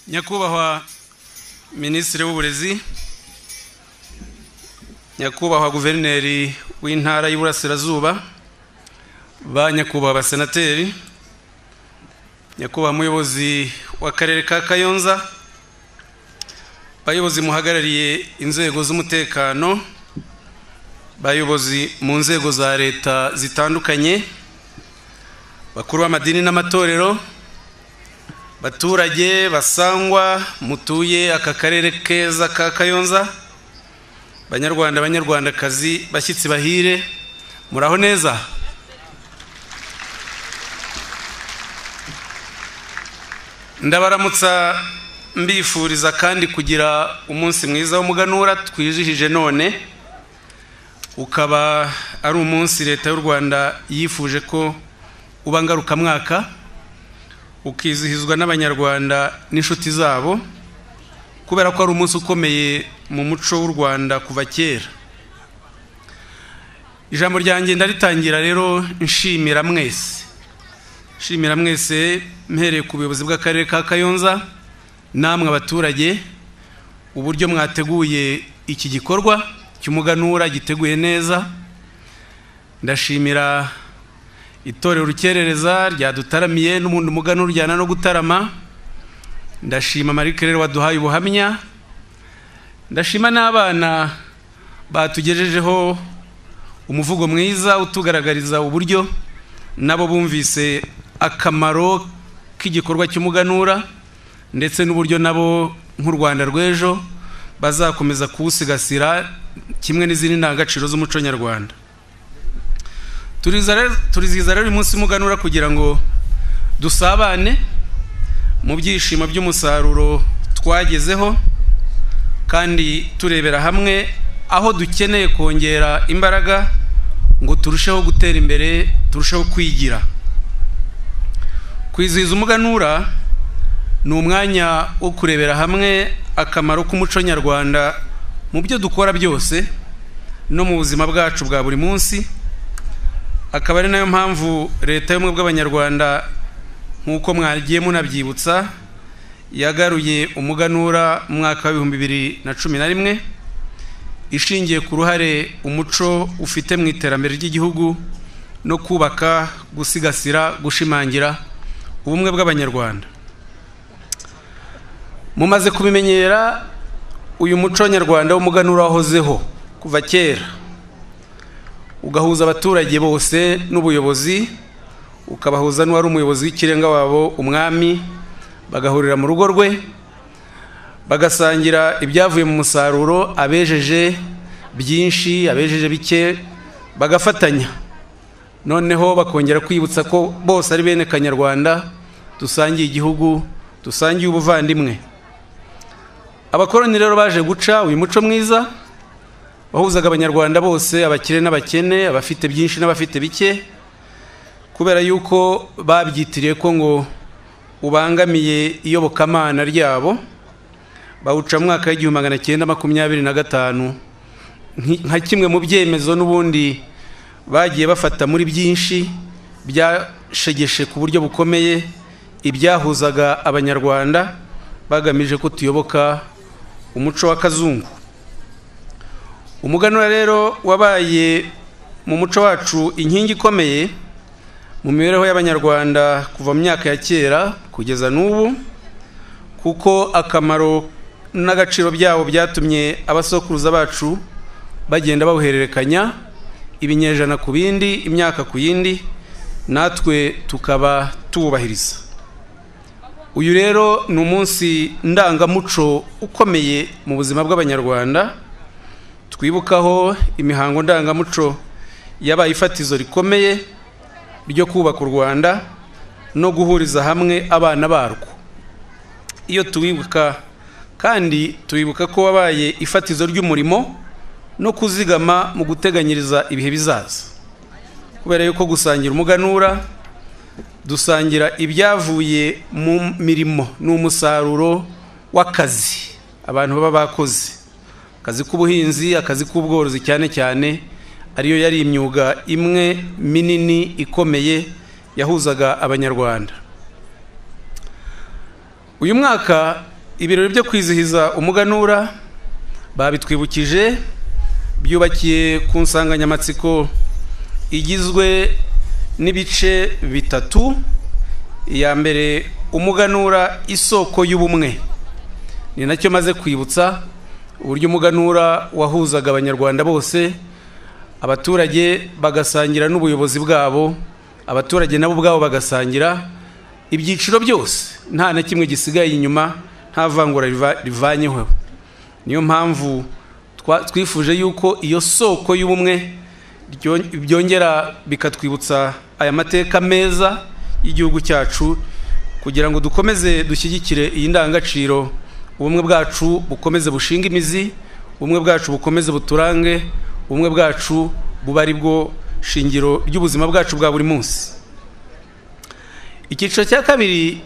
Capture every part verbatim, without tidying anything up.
Nyakubahwa Minisitiri w'Uburezi, Nyakubahwa Guverineri w'Intara y'Iburasirazuba, ba Nyakubahwa Abasenateri, Nyakubahwa Muyobozi w'Akarere ka Kayonza, bayobozi muhagarariye inzego z'umutekano, bayobozi mu nzego za leta zitandukanye, bakuru b'amadini n'amatorero, baturage basangwa mutuye aka karere keza ka Kayonza, Banyarwanda Banyarwandakazi, bashyitsi bahire, muraho neza. Ndabaramutsa mbifuriza kandi kugira umunsi mwiza w'umuganura twijihije none, ukaba ari umunsi leta y'u Rwanda yifuje ko uba ngarukamwaka, ukizihizwa n'Abanyarwanda n'inshuti zabo, kubera ko ari umunsi ukomeye mu muco w'u Rwanda kuva kera. Ijambo ryanjye ndaritangira rero nshimira mwese, nshimira mwese mpereye ku buyobozi bw'Akarere ka Kayonza, namwe abaturage, uburyo mwateguye iki gikorwa cy'umuganura giteguye neza. Ndashimira itorero Rukerereza ryadutaramiye n'ubundi umuganura ujyana no gutarama. Ndashima Marike rero waduhaye ubuhamya. Ndashima n'abana batugejejeho umuvugo mwiza utugaragariza uburyo nabo bumvise akamaro k'igikorwa cy'umuganura, ndetse n'uburyo nabo nk'u Rwanda rw'ejo bazakomeza kuwusigasira kimwe n'izindi ndangagaciro z'umuco nyarwanda. Turizihiza rero uyu munsi w'umuganura kugira ngo dusabane mu byishimo by'umusaruro twagezeho, kandi turebera hamwe aho dukeneye kongera imbaraga ngo turusheho gutera imbere, turusheho kwigira. Kwizihiza umuganura ni umwanya wo kurebera hamwe akamaro k'umuco nyarwanda mu byo dukora byose no mu buzima bwacu bwa buri munsi. Akaba ari nayo mpamvu leta y'ubumwe bw'Abanyarwanda, nk'uko mwagiye munabyibutsa, yagaruye umuganura mu mwaka w'ibihumbi bibiri na cumi na rimwe, ishingiye ku ruhare umuco ufite mu iterambere ry'igihugu no kubaka, gusigasira, gushimangira ubumwe bw'Abanyarwanda. Mumaze kubimenyera, uyu muco nyarwanda w'umuganura wahozeho kuva kera, ugahuza abaturage bose n'ubuyobozi, ukabahuza n'uwari umuyobozi w'ikirenga wabo umwami, bagahurira mu rugo rwe, bagasangira ibyavuye mu musaruro, abejeje byinshi, abejeje bike, bagafatanya. Noneho bakongera kwibutsa ko bose ari bene Kanyarwanda, dusangiye igihugu, dusangiye ubuvandimwe. Abakoroni rero baje guca uyu muco mwiza wahuzaga Abanyarwanda bose, abakire n'abakene, abafite byinshi n'abafite bike, kubera yuko babyitiriye ko ngo ubangamiye iyobokamana ryabo. Bawuca mu mwaka w'igihumbi magana cyenda makumyabiri na gatanu nka kimwe mu byemezo n'ubundi bagiye bafata muri byinshi byashegeshe ku buryo bukomeye ibyahuzaga Abanyarwanda, bagamije ko tuyoboka umuco w'akazungu. Umuganura rero wabaye mu muco wacu inkingi ikomeye mu mibereho y'Abanyarwanda kuva mu myaka ya kera kugeza n'ubu, kuko akamaro n'agaciro byabo byatumye abasokuruza bacu bagenda bawuhererekanya ibinyejana ku bindi, imyaka ku yindi, natwe tukaba tuwubahiriza. Uyu rero ni umunsi ndangamuco ukomeye mu buzima bw'Abanyarwanda, twibukaho imihango ndangamuco yabaye ifatizo rikomeye ryo kubaka u Rwanda no guhuriza hamwe abana barwo. Iyo tuwibuka kandi tuwibuka ko wabaye ifatizo ry'umurimo no kuzigama mu guteganyiriza ibihe bizaza, kubera yuko gusangira umuganura dusangira ibyavuye mu mirimo n'umusaruro w'akazi abantu baba bakoze, akazi k'ubuhinzi, akazi k'ubworozi, cyane cyane ariyo yari imyuga imwe minini ikomeye yahuzaga Abanyarwanda. Uyu mwaka ibirori byo kwizihiza umuganura babitwibukije, byubakiye ku nsanganyamatsiko igizwe n'ibice bitatu. iya mbere, umuganura isoko y'ubumwe. Ni nacyo maze kwibutsa, uburyo umuganura wahuzaga abanyarwanda bose, abaturage bagasangira n'ubuyobozi bwabo, abaturage nabo ubwabo bagasangira ibyiciro byose, nta na kimwe gisigaye inyuma, nta vangura rivanyeho. Niyo mpamvu twifuje yuko iyo soko y'ubumwe byongera bikatwibutsa aya mateka meza y'igihugu cyacu, kugira ngo dukomeze dushyigikire iyi ndangagaciro, ubumwe bwacu bukomeze bushinga imizi, ubumwe bwacu bukomeze buturange, ubumwe bwacu buba ari bwo shingiro ry'ubuzima bwacu bwa buri munsi. Icyiciro cya kabiri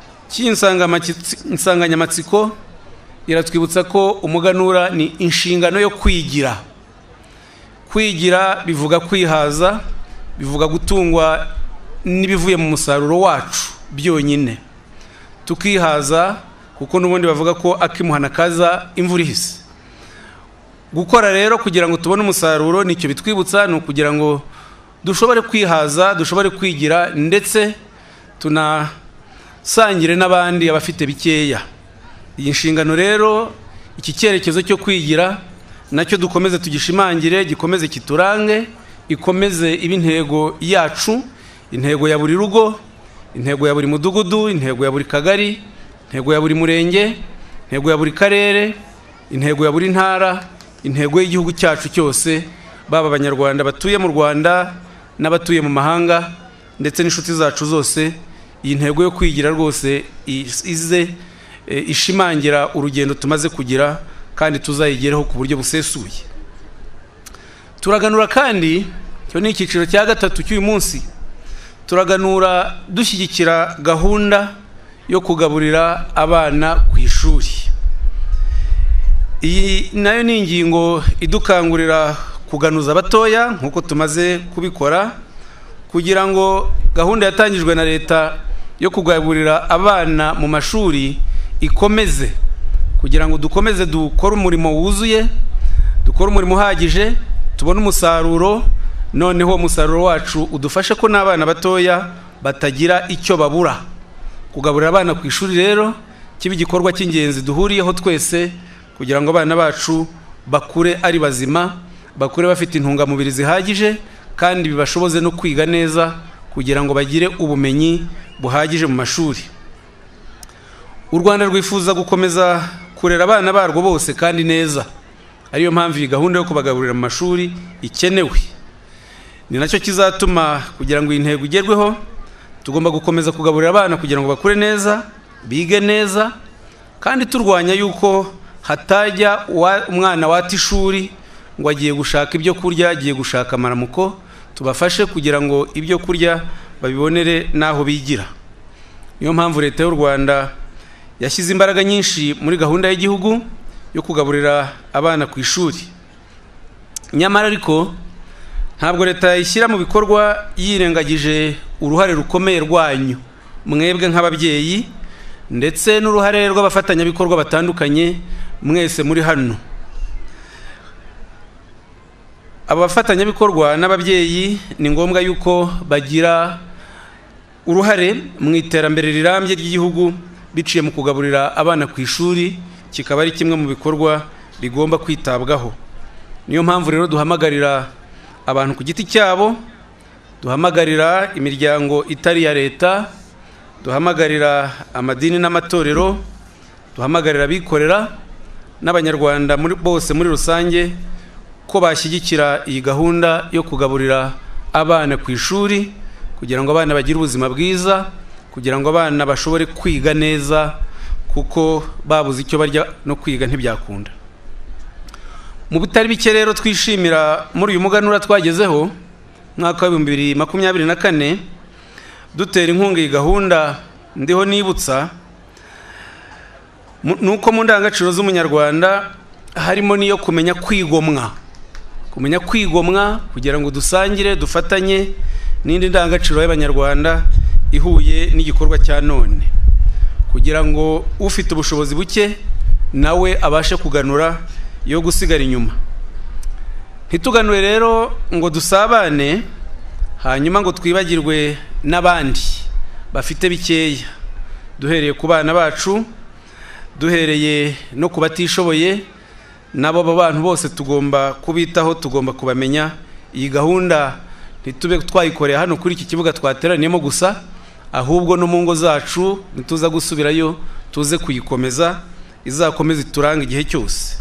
cy'insanganyamatsiko iratwibutsa ko umuganura ni inshingano yo kwigira. Kwigira bivuga kwihaza, bivuga gutungwa n'ibivuye mu musaruro wacu byonyine, tukihaza, kuko n'ubundi bavuga ko akimuhana kaza imvura ihise. Gukora rero kugira ngo tubone umusaruro, nicyo bitwibutsa, ni ukugira ngo dushobore kwihaza, dushobore kwigira, ndetse tunasangire n'abandi abafite bikeya. Iyi nshingano rero, iki cyerekezo cyo kwigira nacyo dukomeze tugishimangire, gikomeze kiturange, ikomeze iba intego yacu, intego ya buri rugo, intego ya buri mudugudu, intego ya buri kagari, intego ya buri murenge, intego ya buri karere, intego ya buri ntara, intego y'igihugu cyacu cyose, baba abanyarwanda batuye mu Rwanda n'abatuye mu mahanga ndetse n'inshuti zacu zose. Iyi ntego yo kwigira rwose ize ishimangira urugendo tumaze kugira, kandi tuzayigereho ku buryo busesuye. Turaganura kandi, cyo ni icyiciro cya gatatu cy'uyu munsi, turaganura dushyigikira gahunda yo kugaburira abana ku ishuri. Iyi nayo ni ingingo idukangurira kuganuza abatoya nk'uko tumaze kubikora, kugira ngo gahunda yatangijwe na leta yo kugaburira abana mu mashuri ikomeze, kugira ngo dukomeze dukore umurimo wuzuye, dukore umurimo uhagije, tubone umusaruro, noneho umusaruro wacu udufashe ko n'abana batoya batagira icyo babura. Kugaburira abana ku ishuri rero kiba igikorwa cy'ingenzi duhuriyeho twese, kugira ngo abana bacu bakure ari bazima, bakure bafite intungamubiri zihagije, kandi bibashoboze no kwiga neza, kugira ngo bagire ubumenyi buhagije mu mashuri. U Rwanda rwifuza gukomeza kurera abana barwo bose kandi neza, ariyo mpamvu iyi gahunda yo kubagaburira mu mashuri ikenewe. Ni nacyo kizatuma, kugira ngo iyi ntego igerweho, tugomba gukomeza kugaburira abana kugira ngo bakure neza, bige neza, kandi turwanya yuko hatajya umwana wata ishuri ngo agiye gushaka ibyo kurya, agiye gushaka amaramuko. Tubafashe kugira ngo ibyo kurya babibonere n'aho bigira. Niyo mpamvu leta y'u Rwanda yashyize imbaraga nyinshi muri gahunda y'igihugu yo kugaburira abana ku ishuri. Nyamara ariko ntabwo leta ishyira mu bikorwa yirengagije uruhare rukomeye rwanyu mwebwe nk'ababyeyi, ndetse n'uruhare rw'abafatanyabikorwa batandukanye mwese muri hano. Abafatanyabikorwa n'ababyeyi ni ngombwa yuko bagira uruhare mu iterambere rirambye ry'igihugu biciye mu kugaburira abana ku ishuri, kikaba ari kimwe mu bikorwa bigomba kwitabwaho. Niyo mpamvu rero duhamagarira abantu ku giti cyabo, duhamagarira imiryango itari ya leta, duhamagarira amadini n'amatorero, duhamagarira abikorera n'abanyarwanda bose muri rusange ko bashyigikira iyi gahunda yo kugaburira abana ku ishuri, kugira ngo abana bagire ubuzima bwiza, kugira ngo abana bashobore kwiga neza, kuko babuze icyo barya no kwiga ntibyakunda. Mu bitari bike rero twishimira muri uyu muganura twagezeho mwaka wa bibiri makumyabiri na kane, dutera inkunga iyi gahunda, ndiho nibutsa nuko mu ndangagaciro z'umunyarwanda harimo niyo kumenya kwigomwa. Kumenya kwigomwa kugira ngo dusangire, dufatanye n'indi ndangagaciro y'abanyarwanda ihuye n'igikorwa cya none. kugira ngo ufite ubushobozi buke nawe abashe kuganura yo gusigara inyuma. Ntituganure rero ngo dusabane hanyuma ngo twibagirwe n'abandi bafite bikeya, duhereye ku bana bacu, duhereye no ku batishoboye, nabo bantu bose tugomba kubitaho, tugomba kubamenya. Iyi gahunda ntitube twayikoreye hano kuri iki kibuga twateraniyemo gusa, ahubwo no mu ngo zacu nituza gusubirayo tuze kuyikomeza, izakomeza ituranga igihe cyose.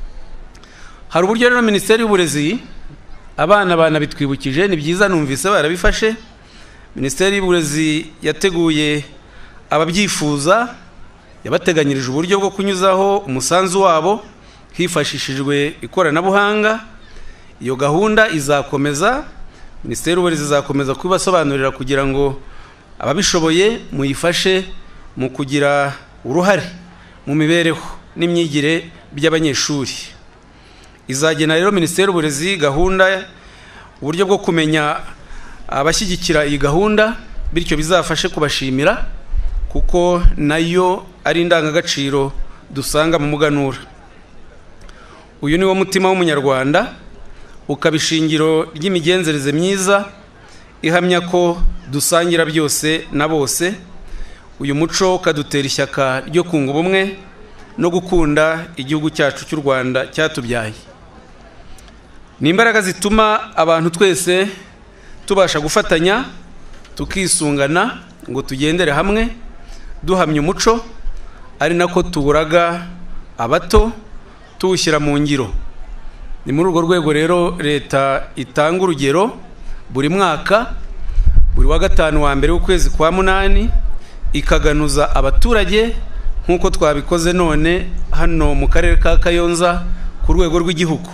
Hari uburyo rero Minisiteri y'Uburezi abana bana bitwibukije, ni byiza numvise barabifashe. Minisiteri y'Uburezi yateguye ababyifuza, yabateganyirije uburyo bwo kunyuzaho umusanzu wabo hifashishijwe ikoranabuhanga. Iyo gahunda izakomeza, Minisiteri y'Uburezi izakomeza kubibasobanurira kugira ngo ababishoboye muyifashe mu kugira uruhare mu mibereho n'imyigire by'abanyeshuri. Izagena rero Minisiteri y'Uburezi gahunda, uburyo bwo kumenya abashyigikira iyi gahunda, bityo bizafashe kubashimira kuko nayo ari indangagaciro dusanga mu muganura. Uyu ni wo mutima w'umunyarwanda, ukaba ishingiro ry'imigenzereze myiza ihamya ko dusangira byose na bose. Uyu muco ukadutera ishyaka ryo kunga ubumwe no gukunda igihugu cyacu cy'u Rwanda cyatubyaye. Ni imbaraga zituma abantu twese tubasha gufatanya, tukisungana ngo tugendere hamwe duhamya umuco, ari nako tuwuraga abato tuwushyira mu ngiro. Ni muri urwo rwego rero leta itanga urugero buri mwaka, buri wa gatanu wa mbere w'ukwezi kwa munani, ikaganuza abaturage nk'uko twabikoze none hano mu karere ka Kayonza ku rwego rw'igihugu.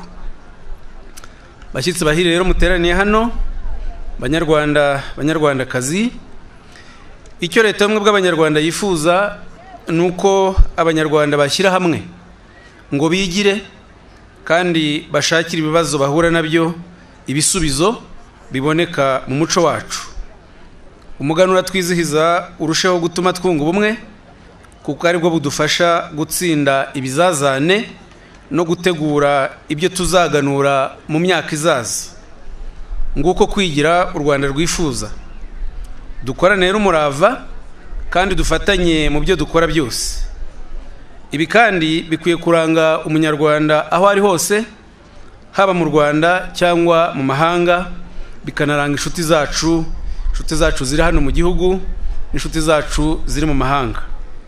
Bashyitsi bahiri rero muteraniye hano, Banyarwanda Banyarwandakazi, icyo leta y'ubumwe bw'Abanyarwanda yifuza ni uko Abanyarwanda bashyira hamwe ngo bigire kandi bashakire ibibazo bahura nabyo ibisubizo biboneka mu muco wacu. Umuganura twizihiza urusheho gutuma twunga ubumwe kuko ari bwo budufasha gutsinda ibizazane no gutegura ibyo tuzaganura mu myaka izaza. Nguko kwigira u Rwanda rwifuza. Dukorane rero umurava kandi dufatanye mu byo dukora byose. Ibi kandi bikwiye kuranga umunyarwanda aho ari hose, haba mu Rwanda cyangwa mu mahanga, bikanaranga inshuti zacu, inshuti zacu ziri hano mu gihugu n'inshuti zacu ziri mu mahanga.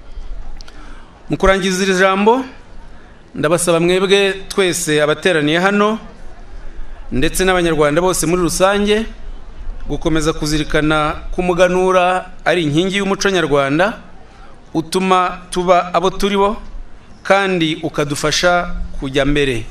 Mu kurangiza iri jambo, ndabasaba mwebwe twese abateraniye hano ndetse n'Abanyarwanda bose muri rusange gukomeza kuzirikana ko umuganura ari inkingi y'umuco nyarwanda, utuma tuba abo turi bo kandi ukadufasha kujya mbere.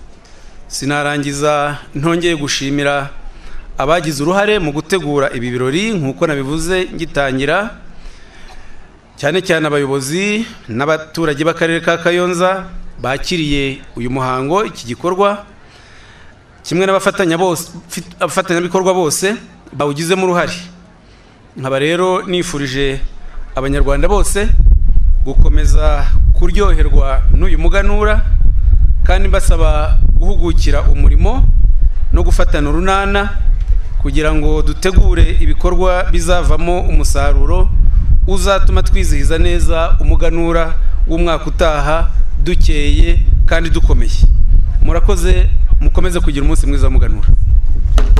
Sinarangiza ntongeye gushimira abagize uruhare mu gutegura ibi birori nk'uko nabivuze ngitangira, cyane cyane abayobozi n'abaturage b'akarere ka Kayonza bakiriye uyu muhango, iki gikorwa, kimwe n'abafatanya bose abafatanyabikorwa bose bawugizemo uruhare. Nkaba rero nifurije Abanyarwanda bose gukomeza kuryoherwa n'uyu muganura kandi mbasaba guhugukira umurimo no gufatana urunana kugira ngo dutegure ibikorwa bizavamo umusaruro uzatuma twizihiza neza umuganura w'umwaka utaha dukeye kandi dukomeye. Murakoze, mukomeze kugira umunsi mwiza w'umuganura.